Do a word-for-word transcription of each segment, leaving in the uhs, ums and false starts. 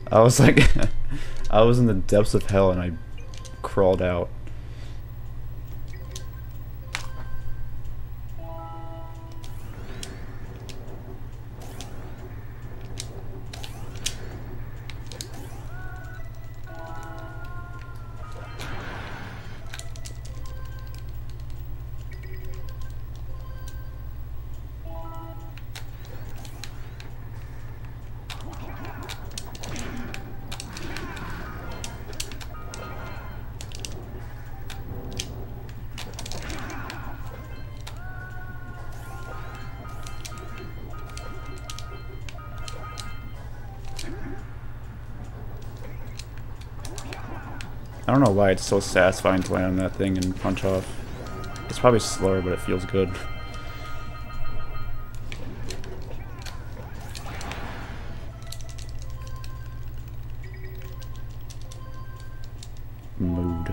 I was like, I was in the depths of hell and I crawled out. I don't know why it's so satisfying to land on that thing and punch off. It's probably slower, but it feels good. Mood.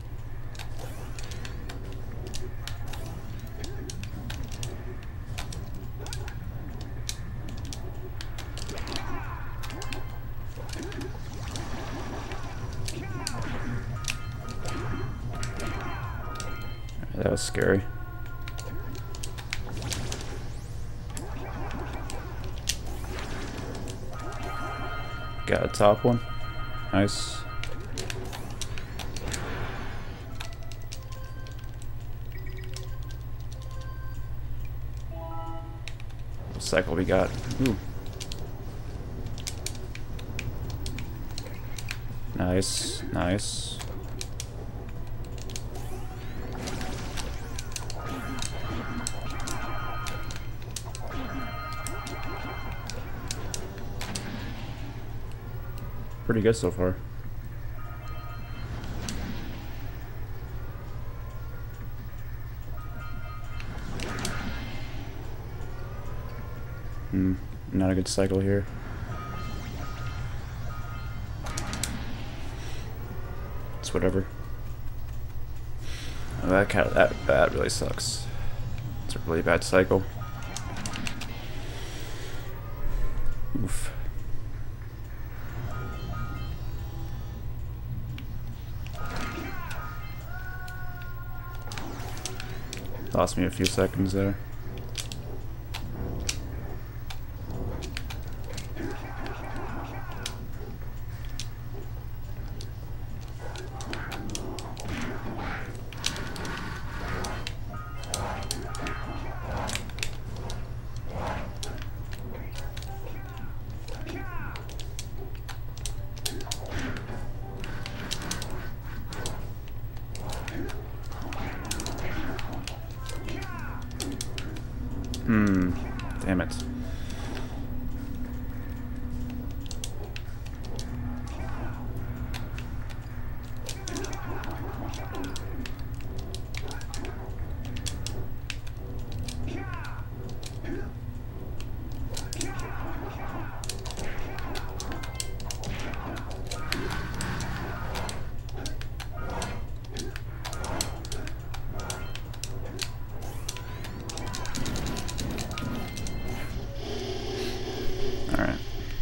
That was scary. Got a top one. Nice. What cycle we got? Ooh. Nice, nice. Pretty good so far. Hmm, not a good cycle here. It's whatever. Oh, that cat, that that really sucks. It's a really bad cycle. Oof. Lost me a few seconds there. Hmm, damn it. Alright.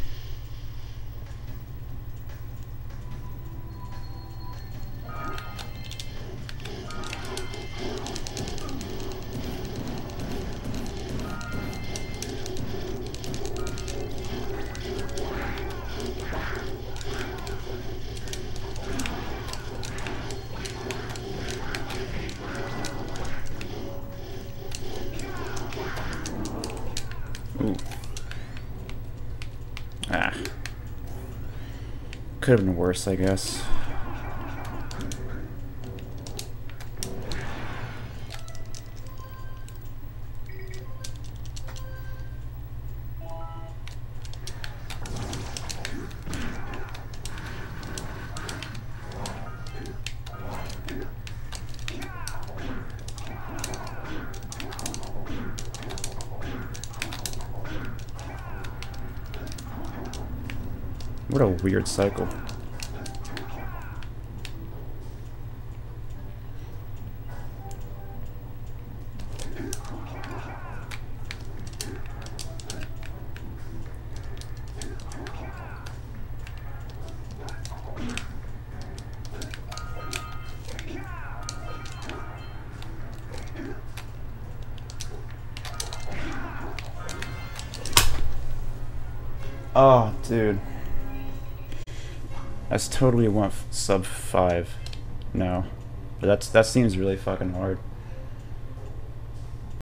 Ooh. Ah. Could have been worse, I guess. What a weird cycle. Oh, dude. That's totally one sub five. No. But that's that seems really fucking hard.